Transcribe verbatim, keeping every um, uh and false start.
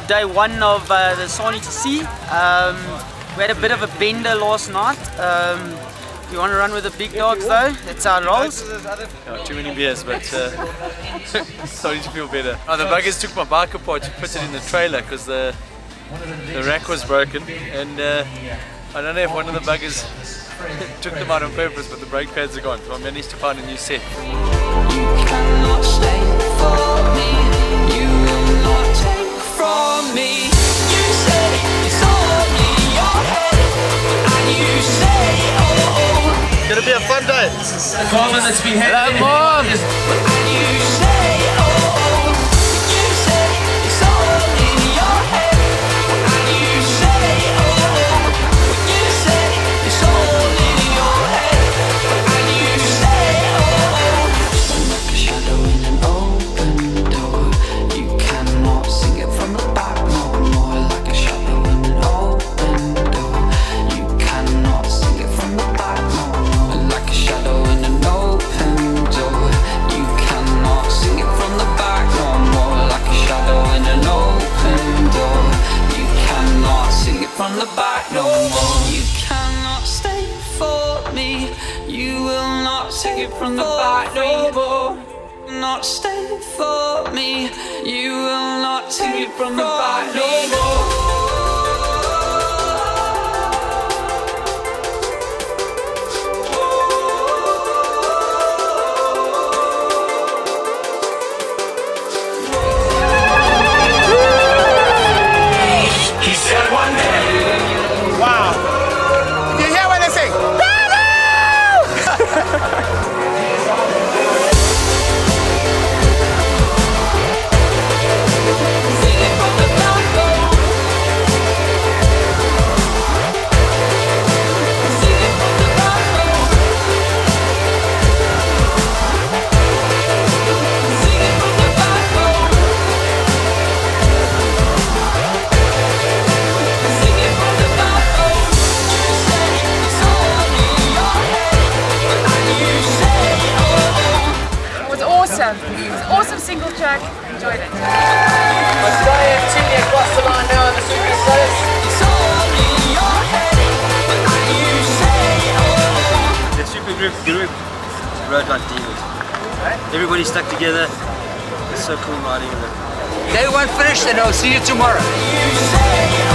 day one of uh, the Sani two c. Um, we had a bit of a bender last night. Um, we want to run with the big dogs though, that's how it rolls. Yeah, too many beers, but uh, starting to feel better. Oh, the buggers took my bike apart to put it in the trailer because the, the rack was broken, and uh, I don't know if one of the buggers took them out on purpose, but the brake pads are gone, so I managed to find a new set. You cannot stay for me. You will not take from me. You say it's all in your head, and you say, oh, oh. It's gonna be a fun day. Mama, let's be happy. Hello, Mom. And you say, oh, oh. You say it's all in your head, and you say, oh, oh. You say it's all in your head, and you say, oh, oh. Like a shadow in an open door. You cannot sing it from the back no more. Like a shadow in an open door. You cannot sing it from the back no more. Like a shadow in an open door. You cannot sing it from the back no more. Like a shadow in an open door. You cannot sing it from the back no more. You cannot stay for me. You will not sing it from the back no more. Not stay for me. You will not sing it from the back no more. He said one day. Wow. You hear what they say? Sing it from the back door. Sing it from the back door. Sing it from the back door. Sing it from the back door. You say it's all in your head, and you say, oh, oh. It was awesome. It was an awesome single track. Enjoyed it. Australia, Chile across the line now in the SuperGroup. It's all in your head, and you say, oh, The SuperGroup group rode like demons. Everybody stuck together. It's so cool riding with it. Day one finished, and I'll see you tomorrow. you say,